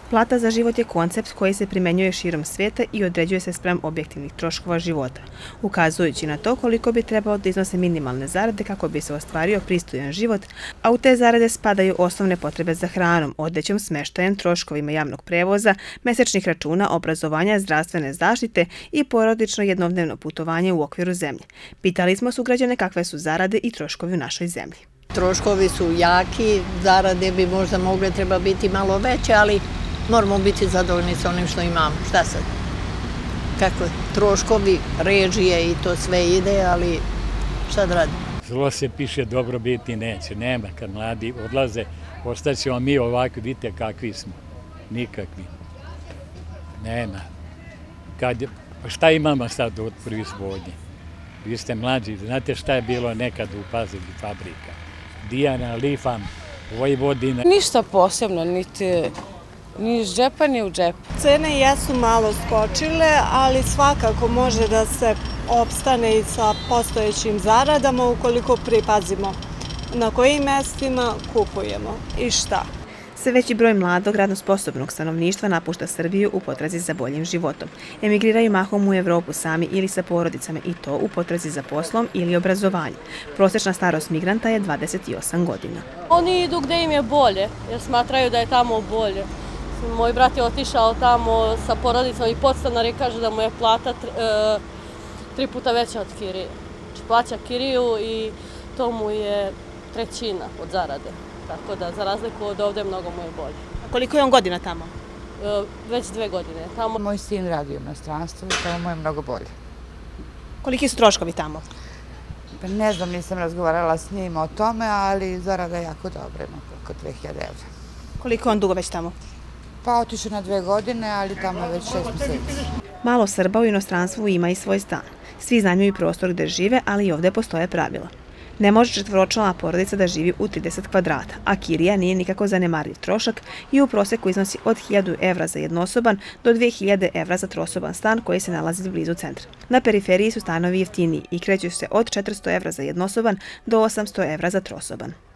Plata za život je koncept koji se primenjuje širom svijeta i određuje se spram objektivnih troškova života, ukazujući na to koliko bi trebalo da iznose minimalne zarade kako bi se ostvario pristojan život, a u te zarade spadaju osnovne potrebe za hranom, odećom, smeštajem, troškovima javnog prevoza, mesečnih računa, obrazovanja, zdravstvene zaštite i porodično jednodnevno putovanje u okviru zemlje. Pitali smo sugrađane kakve su zarade i troškovi u našoj zemlji. Troškovi su jaki, zarade bi možda treba biti malo veće, ali moramo biti zadovoljni sa onim što imamo. Šta sad? Kako troškovi, režije i to sve ide, ali šta da radimo? Zlo se piše, dobro biti neće. Nema, kad mladi odlaze, ostaćemo mi ovakvi, vidite kakvi smo. Nikakvi. Nema. Šta imamo sad od proizvodnje? Vi ste mlađi, znate šta je bilo nekad u Pazovi fabrika? Dijana, Lifam, Vojvodina. Ništa posebno, ni iz džepa, ni u džep. Cene jesu malo skočile, ali svakako može da se opstane i sa postojećim zaradama ukoliko pripazimo na kojim mestima kupujemo i šta. Sve veći broj mladog radno sposobnog stanovništva napušta Srbiju u potrazi za boljim životom. Emigriraju mahom u Evropu sami ili sa porodicama i to u potrazi za poslom ili obrazovanjem. Prosječna starost migranta je 28 godina. Oni idu gde im je bolje, jer smatraju da je tamo bolje. Moj brat je otišao tamo sa porodicom i podstanar i kaže da mu je plata 3 puta veća od kirije. Znači plaća kiriju i to mu je trećina od zarade. Tako da, za razliku od ovde, mnogo mu je bolje. Koliko je on godina tamo? Već 2 godine. Tamo. Moj sin radi u inostranstvu i tamo mu je mnogo bolje. Koliki su troškovi tamo? Pa ne znam, nisam razgovarala s njim o tome, ali zarada je jako dobra, ima oko 2000 evra. Koliko je on dugo već tamo? Pa otišao na 2 godine, ali tamo je već 6 mjeseci. Malo Srba u inostranstvu ima i svoj stan. Svi iznajmljuju prostor gde žive, ali i ovde postoje pravila. Ne može četvoročlana porodica da živi u 30 kvadrata, a kirija nije nikako zanemarljiv trošak i u proseku iznosi od 1000 evra za jednosoban do 2000 evra za trosoban stan koji se nalazi blizu centra. Na periferiji su stanovi jeftiniji i kreću se od 400 evra za jednosoban do 800 evra za trosoban.